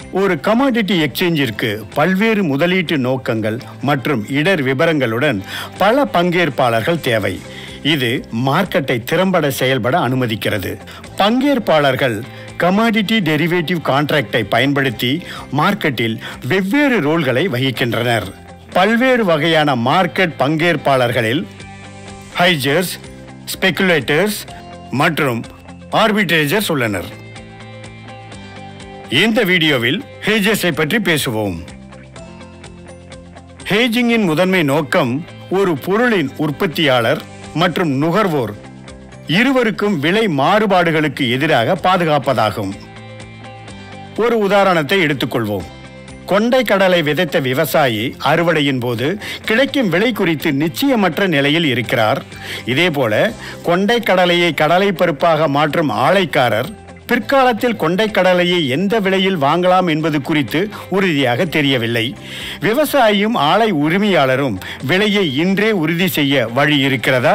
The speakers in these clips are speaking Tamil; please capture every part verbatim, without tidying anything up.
ஒரு கமாடிட்டி எக்ஸ்சேஞ்சிற்கு பல்வேறு முதலீட்டு நோக்கங்கள் மற்றும் இடர் விபரங்களுடன் பல பங்கேற்பாளர்கள் தேவை. இது மார்க்கெட்டை திறம்பட செயல்பட அனுமதிக்கிறது. பங்கேற்பாளர்கள் கமாடிட்டி டெரிவேட்டிவ் கான்ட்ராக்டை பயன்படுத்தி மார்க்கெட்டில் வெவ்வேறு ரோல்களை வகிக்கின்றனர். பல்வேறு வகையான மார்க்கெட் பங்கேற்பாளர்களில் ஹெட்ஜர்ஸ், ஸ்பெகுலேட்டர்ஸ் மற்றும் ஆர்பிட்ரேஜர்ஸ் உள்ளனர். இந்த வீடியோவில் ஹெட்ஜர்ஸை பற்றி பேசுவோம். ஹெட்ஜிங்கின் முதன்மை நோக்கம் ஒரு பொருளின் உற்பத்தியாளர் மற்றும் நுகர்வோர் இருவருக்கும் விலை மாறுபாடுகளுக்கு எதிராக பாதுகாப்பதாகும். ஒரு உதாரணத்தை எடுத்துக்கொள்வோம். கொண்டை கடலை விதைத்த விவசாயி அறுவடையின் போது கிடைக்கும் விலை குறித்து நிச்சயமற்ற நிலையில் இருக்கிறார். இதேபோல கொண்டை கடலையை கடலை பருப்பாக மாற்றும் ஆலைக்காரர் பிற்காலத்தில் கொண்டை கடலையை எந்த விலையில் வாங்கலாம் என்பது குறித்து உறுதியாக தெரியவில்லை. விவசாயியும் ஆலை உரிமையாளரும் விலையை இன்றே உறுதி செய்ய வழி இருக்கிறதா?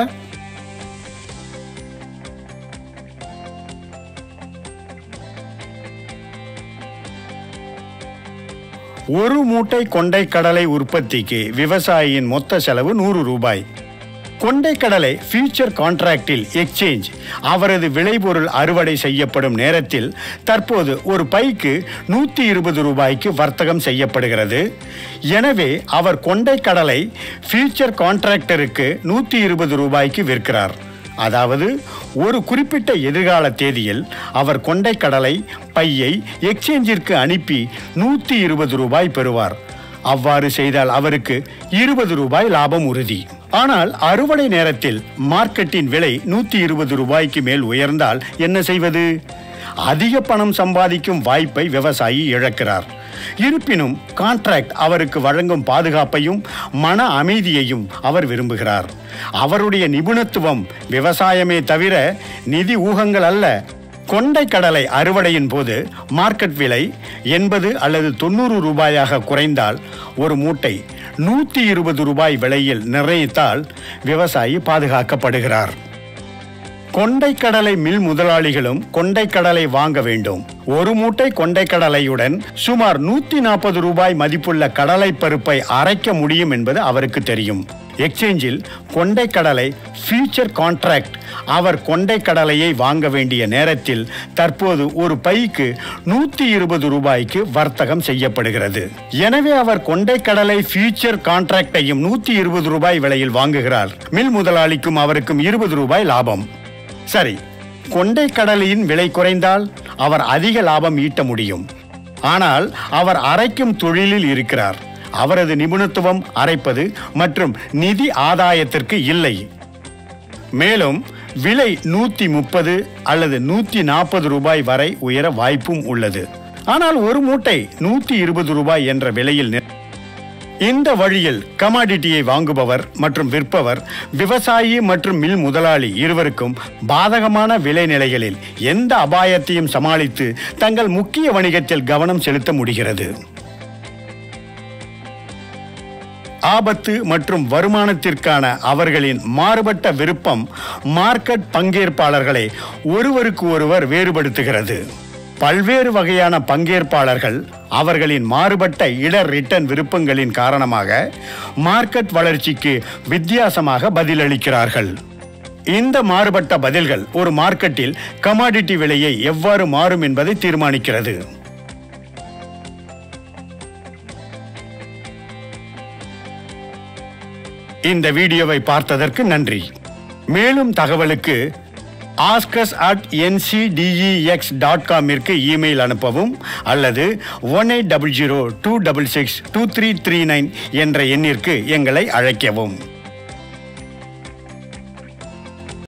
ஒரு மூட்டை கொண்டை கடலை உற்பத்திக்கு விவசாயியின் மொத்த செலவு நூறு ரூபாய். கொண்டை கடலை ஃபியூச்சர் கான்ட்ராக்டில் எக்ஸ்சேஞ்ச் அவரது விளைபொருள் அறுவடை செய்யப்படும் நேரத்தில் தற்போது ஒரு பைக்கு நூற்றி இருபது ரூபாய்க்கு வர்த்தகம் செய்யப்படுகிறது. எனவே அவர் கொண்டை கடலை ஃபியூச்சர் கான்ட்ராக்டருக்கு நூற்றி இருபது ரூபாய்க்கு விற்கிறார். அதாவது ஒரு குறிப்பிட்ட எதிர்கால தேதியில் அவர் கொண்டை கடலை பையை எக்ஸ்சேஞ்சிற்கு அனுப்பி நூற்றி இருபது ரூபாய் பெறுவார். அவ்வாறு செய்தால் அவருக்கு இருபது ரூபாய் லாபம் உறுதி. ஆனால் அறுவடை நேரத்தில் மார்க்கெட்டின் விலை நூற்றி இருபது ரூபாய்க்கு மேல் உயர்ந்தால் என்ன செய்வது? அதிக பணம் சம்பாதிக்கும் வாய்ப்பை விவசாயி இழக்கிறார். இருப்பினும் கான்ட்ராக்ட் அவருக்கு வழங்கும் பாதுகாப்பையும் மன அமைதியையும் அவர் விரும்புகிறார். அவருடைய நிபுணத்துவம் விவசாயமே தவிர நிதி ஊகங்கள் அல்ல. கொண்டை கடலை அறுவடையின் போது மார்க்கெட் விலை எண்பது அல்லது தொண்ணூறு ரூபாயாக குறைந்தால் ஒரு மூட்டை நூற்றி இருபது ரூபாய் விலையில் நிர்ணயித்தால் விவசாயி பாதுகாக்கப்படுகிறார். கொண்டை கடலை மில் முதலாளிகளும் கொண்டை கடலை வாங்க வேண்டும். ஒரு மூட்டை கொண்டை கடலையுடன் சுமார் நூற்றி நாற்பது ரூபாய் மதிப்புள்ள கடலை பருப்பை அரைக்க முடியும் என்பது அவருக்கு தெரியும். எக்ஸ்சேஞ்சில் கொண்டை கடலை ஃபியூச்சர் கான்ட்ராக்ட் அவர் கொண்டை கடலையை வாங்க வேண்டிய நேரத்தில் தற்போது ஒரு பைக்கு நூற்றி இருபது ரூபாய்க்கு வர்த்தகம் செய்யப்படுகிறது. எனவே அவர் கொண்டை கடலை ஃபியூச்சர் கான்ட்ராக்டையும் நூற்றி இருபது ரூபாய் விலையில் வாங்குகிறார். மில் முதலாளிக்கும் அவருக்கும் இருபது ரூபாய் லாபம். சரி, கொண்டை கடலையின் விலை குறைந்தால் அவர் அதிக லாபம் ஈட்ட முடியும். ஆனால் அவர் அரைக்கும் தொழிலில் இருக்கிறார். அவரது நிபுணத்துவம் அரைப்பது மற்றும் நிதி ஆதாயத்திற்கு இல்லை. மேலும் விலை நூற்றி முப்பது அல்லது நூற்றி நாற்பது ரூபாய் வரை உயர வாய்ப்பும் உள்ளது. ஆனால் ஒரு மூட்டை நூற்றி இருபது ரூபாய் என்ற விலையில் இந்த வழியில் கமாடிட்டியை வாங்குபவர் மற்றும் விற்பவர், விவசாயி மற்றும் மில் முதலாளி இருவருக்கும் பாதகமான விலை நிலைகளில் எந்த அபாயத்தையும் சமாளித்து தங்கள் முக்கிய வணிகத்தில் கவனம் செலுத்த முடிகிறது. ஆபத்து மற்றும் வருமானத்திற்கான அவர்களின் மாறுபட்ட விருப்பம் மார்க்கெட் பங்கேற்பாளர்களை ஒருவருக்கு ஒருவர் வேறுபடுத்துகிறது. பல்வேறு வகையான பங்கேற்பாளர்கள் அவர்களின் மாறுபட்ட இடர் ரிட்டர்ன் விருப்பங்களின் காரணமாக மார்க்கெட் வளர்ச்சிக்கு வித்தியாசமாக பதிலளிக்கிறார்கள். இந்த மாறுபட்ட பதில்கள் ஒரு மார்க்கெட்டில் கமாடிட்டி விலையை எவ்வாறு மாறும் என்பதை தீர்மானிக்கிறது. இந்த வீடியோவை பார்த்ததற்கு நன்றி. மேலும் தகவலுக்கு ask us at N C D E X dot com இற்கு இமெயில் அனுப்பவும் அல்லது one eight zero zero two six six two three three nine என்ற எண்ணிற்கு எங்களை அழைக்கவும்.